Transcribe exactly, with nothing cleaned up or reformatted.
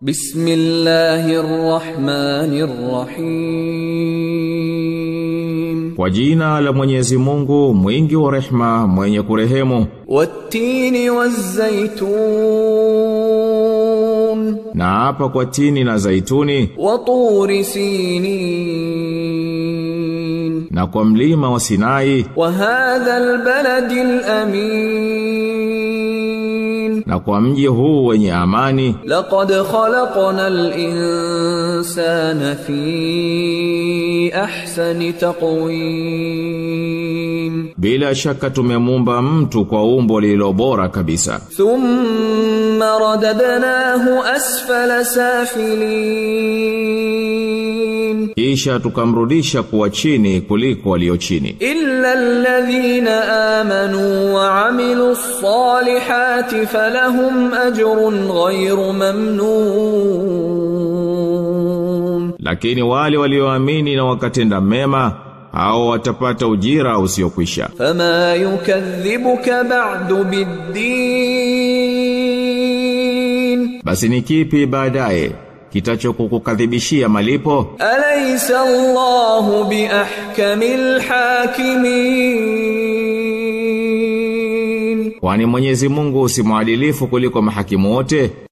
Bismillahirrahmanirrahim. Kwa jina la Mwenyezi Mungu mwingi wa rehema mwenye kurehemu. Wat-tini waz-zaytun. Na hapa kwa tini na zaituni. Wa turi sinin. Na kwa mlima wa Sinai. Wa hadha al-baladi al-amin. Na kwa mji huu wenye amani. Laqad khalaqna al-insana fi ahsani taqwim. Bila shaka tumemumba mtu kwa umbo lililo bora kabisa. Thumma radadnahu asfala safilin. Kisha tukamrudisha kuwa chini kuliko walio chini. Illa alladhina amanu wa amilus salihati falahum ajrun ghayru mamnun. Lakini wale walioamini na wakatenda mema hao watapata ujira usiokwisha. Fama yukadhibuka ba'du bid-din. Basi ni kipi baadaye kitachokukadhibishia malipo? Alaysa Allahu biahkamil hakimin. Kwani Mwenyezi Mungu si mwadilifu kuliko mahakimu wote?